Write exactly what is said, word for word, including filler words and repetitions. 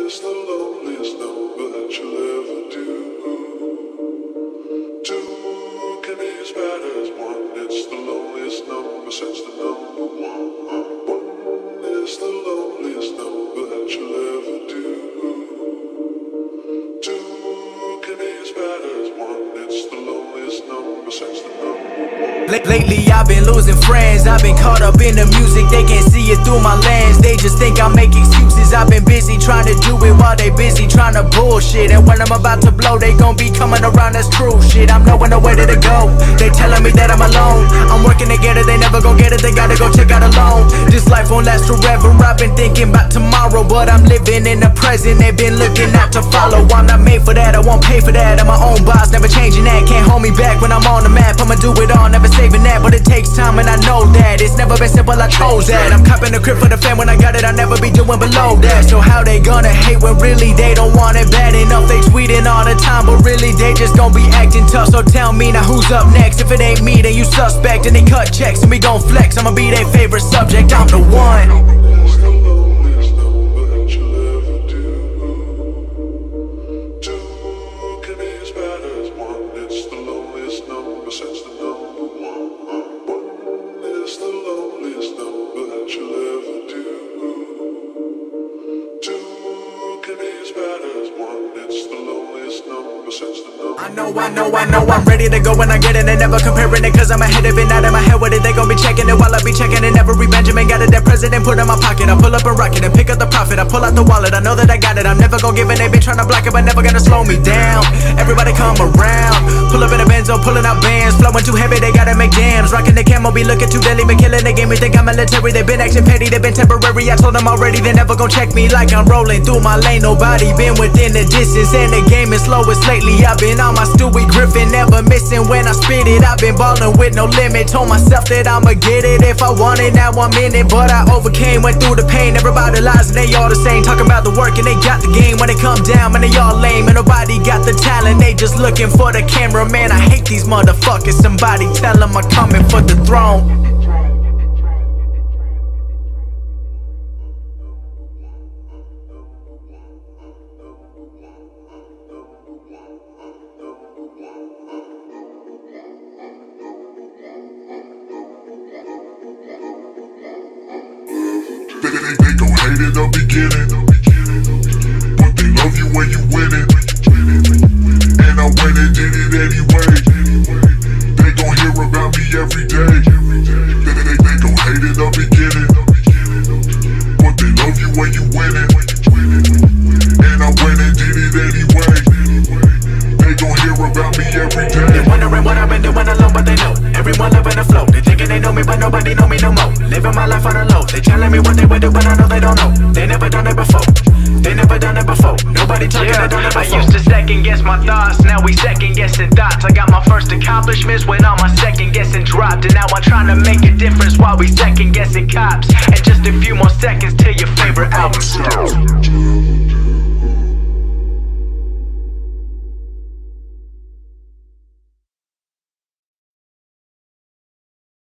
is the loneliest number that you'll ever do. Two can be as bad as one. It's the loneliest number since the number one. One is the loneliest number that you'll ever do. Two can be as bad as one. It's the loneliest number since the number one. Lately I've been losing friends, I've been caught up in the music. They can't see it through my lens, they just think I make excuses. I've been busy trying to do it while they busy trying to bullshit. And when I'm about to blow, they gon' be coming around, that's true shit. I'm knowing nowhere to go, they telling me that I'm alone. I'm working to get it, they never gon' get it, they gotta go check out alone. This life won't last forever, I've been thinking about tomorrow, but I'm living in the present, they've been looking out to follow. I'm not made for that, I won't pay for that. I'm my own boss, never changing that. Can't hold me back when I'm on the map, I'ma do it all, never saving that. But it takes time and I know that it's never been simple, I chose that. I'm copping the crib for the fam, when I got it I'll never be doing below that. So how they gonna hate when really they don't want it bad enough? They tweeting all the time but really they just gon' be acting tough. So tell me now who's up next? If it ain't me then you suspect. And they cut checks and we gon' flex, I'ma be their favorite subject, I'm the one. Since the number one, one is the loneliest number that you'll ever do. Two can be as bad as one. It's the loneliest number since the number. I know, I know, I know I'm ready to go when I get it. And never comparing it cause I'm ahead of it, not in my head with it. They gon' be checking it while I be checking it. Every Benjamin got it, that president put in my pocket. I pull up and rock it and pick up the profit. I pull out the wallet, I know that I got it. I'm never gon' give it, they been trying to block it but never gonna slow me down. Everybody come around, pull up in a Benzo, pulling out bands. Flowing too heavy, they gotta make dams. Rocking the camo, be looking too deadly. Been killing the game, we think I'm military. They been acting petty, they been temporary. I told them already, they never gon' check me like I'm rolling through my lane. Nobody been within the distance, and the game is slowest lately. I've been on my Stewie Griffin, never missing when I spit it. I've been ballin' with no limit, told myself that I'ma get it if I want it. Now I'm in it, but I overcame, went through the pain. Everybody lies and they all the same, talking about the work and they got the game. When it come down, man, they all lame, and nobody got the talent. They just looking for the camera, man. I hate these motherfuckers. Somebody tell them I'm coming for the throne. They, they, they gon' hate in the beginning, but they love you when you win it. And I went and did it anyway. They gon' hear about me every day. They, they, they gon' hate in the beginning, but they love you when you win it. And I went and did it anyway. They gon' hear about me every day. They wondering what I've been doing alone, but they know everyone loving the flow. They thinking they know me, but nobody know me no more. Living my life on the low. They telling me what they would do, but I know they don't know. They never done it before. They never done it before. Nobody talking, yeah, they done it before. I used to second guess my thoughts, now we second guessing thoughts. I got my first accomplishments when all my second guessing dropped. And now I'm trying to make a difference while we second guessing cops. And just a few more seconds till your favorite album stops.